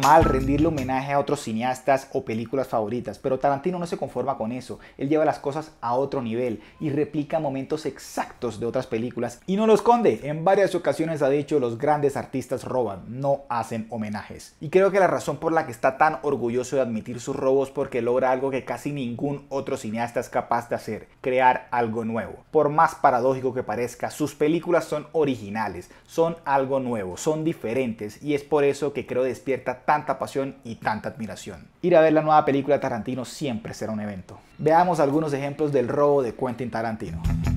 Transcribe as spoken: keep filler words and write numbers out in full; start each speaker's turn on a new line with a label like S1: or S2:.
S1: normal rendirle homenaje a otros cineastas o películas favoritas, pero Tarantino no se conforma con eso. Él lleva las cosas a otro nivel y replica momentos exactos de otras películas y no lo esconde. En varias ocasiones ha dicho: los grandes artistas roban, no hacen homenajes. Y creo que la razón por la que está tan orgulloso de admitir sus robos es porque logra algo que casi ningún otro cineasta es capaz de hacer: crear algo nuevo. Por más paradójico que parezca, sus películas son originales, son algo nuevo, son diferentes, y es por eso que creo despierta tanta pasión y tanta admiración. Ir a ver la nueva película de Tarantino siempre será un evento. Veamos algunos ejemplos del robo de Quentin Tarantino.